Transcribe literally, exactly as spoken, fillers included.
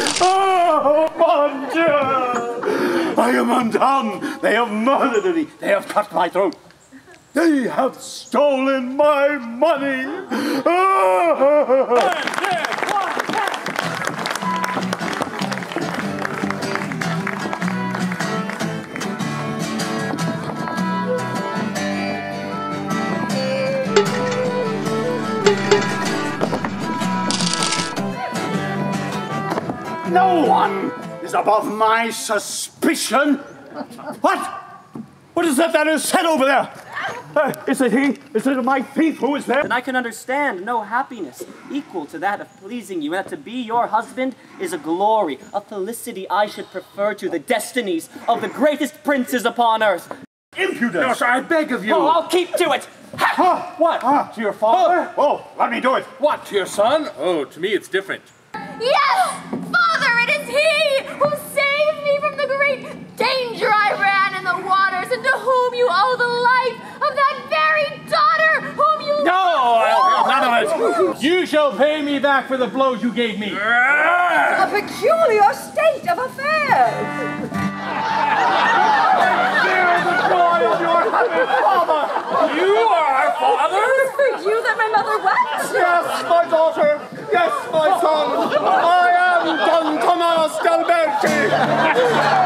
Oh, mon Dieu! I am undone! They have murdered me! They have cut my throat! They have stolen my money! No one is above my suspicion. What? What is that that is said over there? Uh, is it he? Is it my thief who is there? Then I can understand no happiness equal to that of pleasing you, and that to be your husband is a glory, a felicity I should prefer to the destinies of the greatest princes upon earth. Impudence! No, sir, I beg of you. Oh, I'll keep to it. Ha! What? Ah, to your father? Oh. oh, let me do it. What, to your son? Oh, to me it's different. Yes! Father, it is he who saved me from the great danger I ran in the waters, and to whom you owe the life of that very daughter whom you... No, I'll none of it. You shall pay me back for the blows you gave me. A peculiar state of affairs. There is the joy of your happy father. You are our father? It was for you that my mother wept. Yes, my daughter. Yes, my son. I am Don Tomas Galberti.